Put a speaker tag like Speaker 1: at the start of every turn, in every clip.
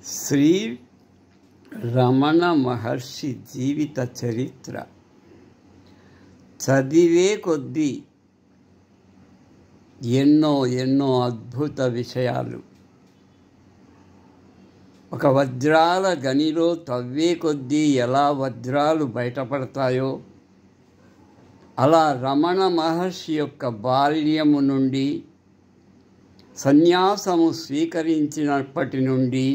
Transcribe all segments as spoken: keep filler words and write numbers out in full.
Speaker 1: శ్రీ రమణ మహర్షి జీవిత చరిత్ర చదివే కొద్దీ ఎన్నో ఎన్నో అద్భుత విషయాలు. ఒక వజ్రాల గనిలో తవ్వే కొద్దీ ఎలా వజ్రాలు బయటపడతాయో అలా రమణ మహర్షి యొక్క బాల్యము నుండి సన్యాసము స్వీకరించినప్పటి నుండి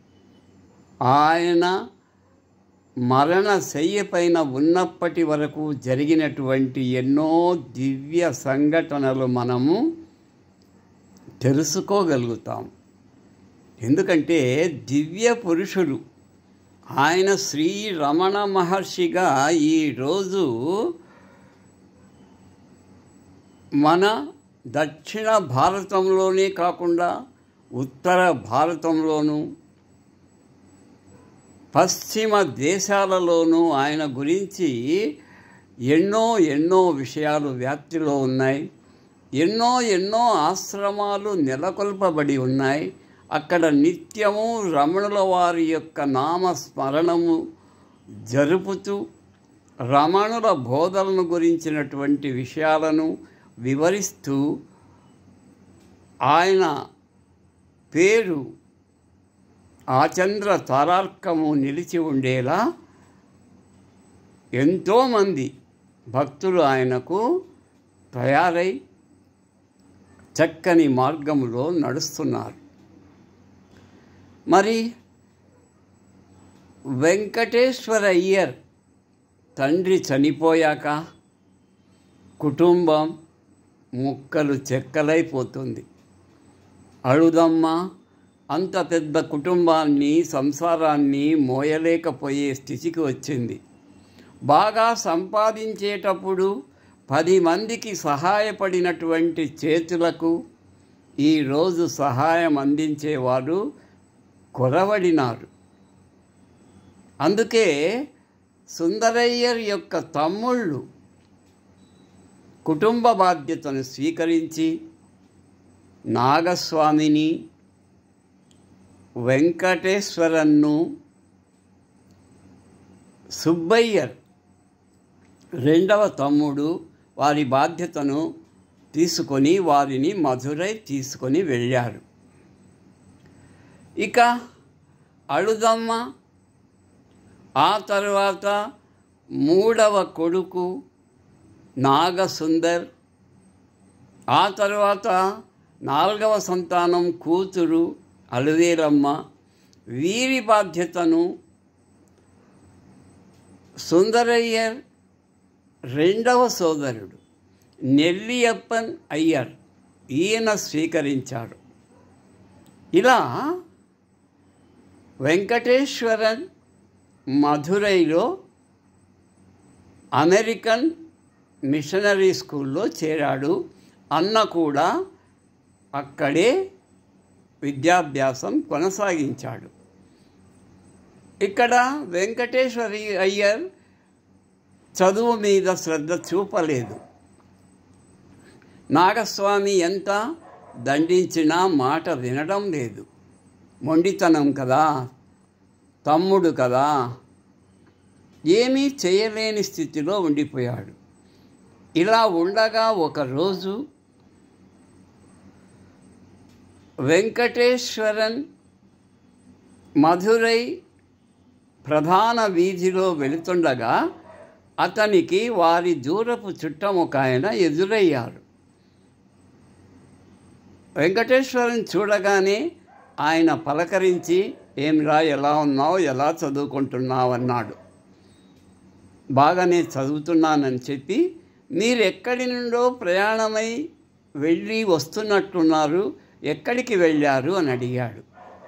Speaker 1: ఆయన మరణ శయ్యపైన ఉన్నప్పటి వరకు జరిగినటువంటి ఎన్నో దివ్య సంఘటనలు మనము తెలుసుకోగలుగుతాం. ఎందుకంటే దివ్య పురుషుడు ఆయన శ్రీ రమణ మహర్షిగా ఈరోజు మన దక్షిణ భారతంలోనే కాకుండా ఉత్తర భారతంలోనూ పశ్చిమ దేశాలలోనూ ఆయన గురించి ఎన్నో ఎన్నో విషయాలు వ్యాప్తిలో ఉన్నాయి. ఎన్నో ఎన్నో ఆశ్రమాలు నెలకొల్పబడి ఉన్నాయి. అక్కడ నిత్యము రమణుల వారి యొక్క నామస్మరణము జరుపుతూ రమణుల బోధనను గురించినటువంటి విషయాలను వివరిస్తూ ఆయన పేరు ఆచంద్ర తారార్కము నిలిచి ఉండేలా ఎంతోమంది భక్తులు ఆయనకు తయారై చక్కని మార్గములో నడుస్తున్నారు. మరి వెంకటేశ్వర అయ్యర్ తండ్రి చనిపోయాక కుటుంబం ముక్కలు చెక్కలైపోతుంది. అడుదమ్మ అంత పెద్ద కుటుంబాన్ని సంసారాన్ని మోయలేకపోయే స్థితికి వచ్చింది. బాగా సంపాదించేటప్పుడు పది మందికి సహాయపడినటువంటి చేతులకు ఈరోజు సహాయం అందించేవారు కొరవడినారు. అందుకే సుందరయ్యర్ యొక్క తమ్ముళ్ళు కుటుంబ బాధ్యతను స్వీకరించి నాగస్వామిని, వెంకటేశ్వరన్ను, సుబ్బయ్యర్ రెండవ తమ్ముడు వారి బాధ్యతను తీసుకొని వారిని మధురై తీసుకొని వెళ్ళారు. ఇక అళుదమ్మ ఆ తర్వాత మూడవ కొడుకు నాగసుందర్, ఆ తర్వాత నాలుగవ సంతానం కూతురు అలువేలమ్మ, వీరి బాధ్యతను సుందరయ్యర్ రెండవ సోదరుడు నెల్లియప్పన్ అయ్యర్ ఈయన స్వీకరించాడు. ఇలా వెంకటేశ్వరన్ మధురైలో అమెరికన్ మిషనరీ స్కూల్లో చేరాడు. అన్న కూడా అక్కడే విద్యాభ్యాసం కొనసాగించాడు. ఇక్కడ వెంకటేశ్వరి అయ్యర్ చదువు మీద శ్రద్ధ చూపలేదు. నాగస్వామి ఎంత దండించినా మాట వినడం లేదు. మొండితనం కదా, తమ్ముడు కదా, ఏమీ చేయలేని స్థితిలో ఉండిపోయాడు. ఇలా ఉండగా ఒకరోజు వెంకటేశ్వరన్ మధురై ప్రధాన వీధిలో వెళుతుండగా అతనికి వారి దూరపు చుట్టం ఒక ఆయన ఎదురయ్యారు. వెంకటేశ్వరన్ చూడగానే ఆయన పలకరించి, ఏమిరా, ఎలా ఉన్నావు, ఎలా చదువుకుంటున్నావు అన్నాడు. బాగానే చదువుతున్నానని చెప్పి, మీరు ఎక్కడి నుండో ప్రయాణమై వెళ్ళి వస్తున్నట్టున్నారు, ఎక్కడికి వెళ్ళారు అని అడిగాడు.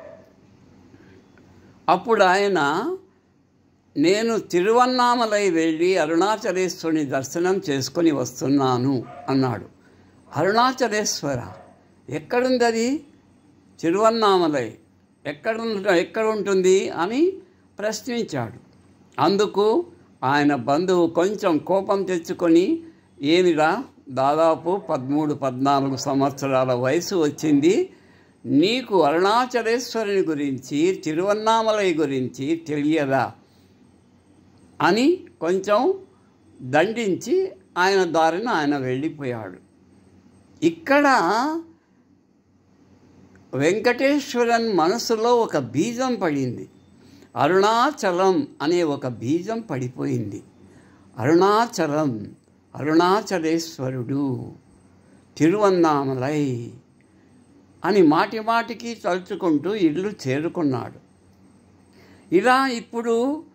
Speaker 1: అప్పుడు ఆయన, నేను తిరువన్నామలై వెళ్ళి అరుణాచలేశ్వరుని దర్శనం చేసుకొని వస్తున్నాను అన్నాడు. అరుణాచలేశ్వర ఎక్కడుంది అది? తిరువన్నామలై ఎక్కడ ఎక్కడ ఉంటుంది అని ప్రశ్నించాడు. అందుకు ఆయన బంధువు కొంచెం కోపం తెచ్చుకొని, ఏమిరా, దాదాపు పదమూడు పద్నాలుగు సంవత్సరాల వయసు వచ్చింది, నీకు అరుణాచలేశ్వరుని గురించి, తిరువన్నామలై గురించి తెలియదా అని కొంచెం దండించి ఆయన దారిన ఆయన వెళ్ళిపోయాడు. ఇక్కడ వెంకటేశ్వరన్ మనసులో ఒక బీజం పడింది. అరుణాచలం అనే ఒక బీజం పడిపోయింది. అరుణాచలం, అరుణాచలేశ్వరుడు, తిరువన్నామలై అని మాటి మాటికి తలుచుకుంటూ ఇల్లు చేరుకున్నాడు. ఇలా ఇప్పుడు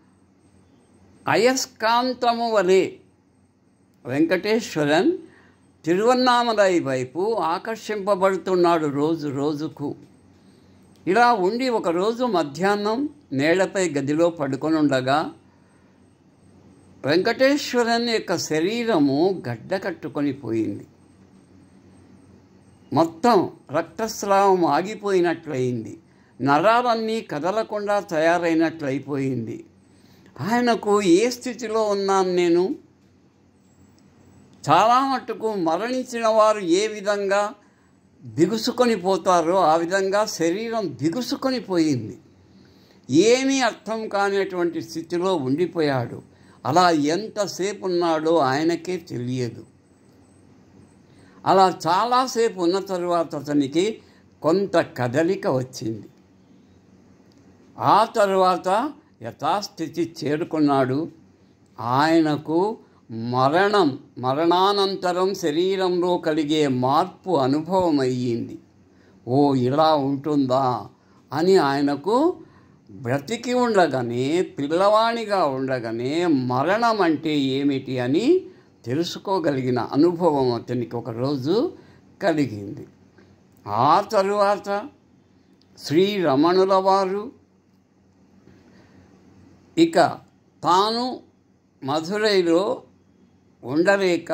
Speaker 1: అయస్కాంతము వలె వెంకటేశ్వరన్ తిరువన్నామలై వైపు ఆకర్షింపబడుతున్నాడు రోజు రోజుకు. ఇలా ఉండి ఒకరోజు మధ్యాహ్నం నేలపై గదిలో పడుకొని ఉండగా వెంకటేశ్వరన్ యొక్క శరీరము గడ్డ కట్టుకొని పోయింది. మొత్తం రక్తస్రావం ఆగిపోయినట్లయింది. నరాలన్నీ కదలకుండా తయారైనట్లయిపోయింది. ఆయనకు ఏ స్థితిలో ఉన్నాను నేను? చాలా మట్టుకు మరణించిన వారు ఏ విధంగా బిగుసుకొని పోతారో ఆ విధంగా శరీరం బిగుసుకొని పోయింది. ఏమీ అర్థం కానిటువంటి స్థితిలో ఉండిపోయాడు. అలా ఎంతసేపు ఉన్నాడో ఆయనకే తెలియదు. అలా చాలాసేపు ఉన్న తరువాత అతనికి కొంత కదలిక వచ్చింది. ఆ తరువాత యథాస్థితి చేరుకున్నాడు. ఆయనకు మరణం, మరణానంతరం శరీరంలో కలిగే మార్పు అనుభవం అయ్యింది. ఓ ఇలా ఉంటుందా అని ఆయనకు బ్రతికి ఉండగానే, పిల్లవాణిగా ఉండగానే మరణం అంటే ఏమిటి అని తెలుసుకోగలిగిన అనుభవం అతనికి ఒకరోజు కలిగింది. ఆ తరువాత శ్రీ రమణుల వారు ఇక తాను మధురైలో ఉండలేక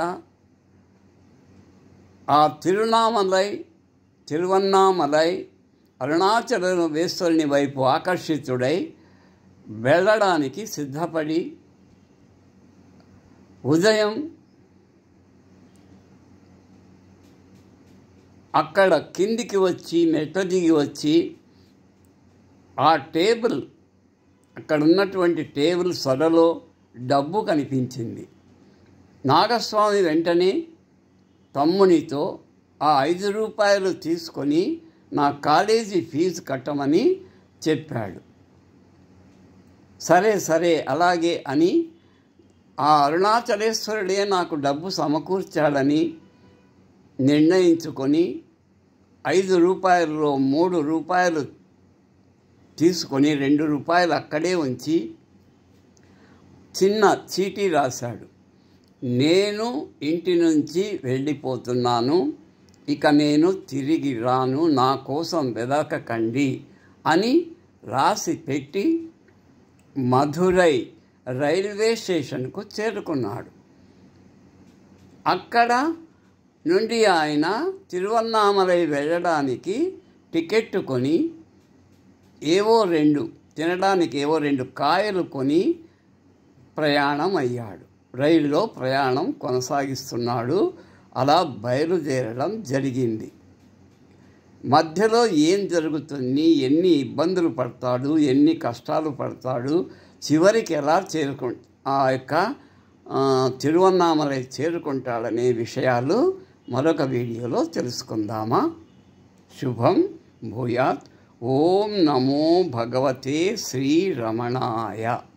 Speaker 1: ఆ తిరునామలై, తిరువన్నామలై, అరుణాచలేశ్వరుని వైపు ఆకర్షితుడై వెళ్ళడానికి సిద్ధపడి ఉదయం అక్కడ కిందికి వచ్చి మెట్ల దిగి వచ్చి ఆ టేబుల్, అక్కడ ఉన్నటువంటి టేబుల్ సొరలో డబ్బు కనిపించింది. నాగస్వామి వెంటనే తమ్మునితో ఆ ఐదు రూపాయలు తీసుకొని నా కాలేజీ ఫీజు కట్టమని చెప్పాడు. సరే సరే అలాగే అని ఆ అరుణాచలేశ్వరుడే నాకు డబ్బు సమకూర్చాడని నిర్ణయించుకొని ఐదు రూపాయలలో మూడు రూపాయలు తీసుకొని రెండు రూపాయలు అక్కడే ఉంచి చిన్న చీటీ రాశాడు. నేను ఇంటి నుంచి వెళ్ళిపోతున్నాను, ఇక నేను తిరిగి రాను, నా కోసం వెదకకండి అని రాసి పెట్టి మధురై రైల్వే స్టేషన్కు చేరుకున్నాడు. అక్కడ నుండి ఆయన తిరువన్నామలై వెళ్ళడానికి టికెట్ కొని ఏవో రెండు తినడానికి ఏవో రెండు కాయలు కొని ప్రయాణం అయ్యాడు. రైల్లో ప్రయాణం కొనసాగిస్తున్నాడు. అలా బయలుదేరడం జరిగింది. మధ్యలో ఏం జరుగుతుంది, ఎన్ని ఇబ్బందులు పడతాడు, ఎన్ని కష్టాలు పడతాడు, చివరికి ఎలా చేరుకు ఆ యొక్క తిరువన్నామలై చేరుకుంటాడనే విషయాలు మరొక వీడియోలో తెలుసుకుందామా? శుభం భూయాత్. ఓం నమో భగవతే శ్రీ రమణాయ.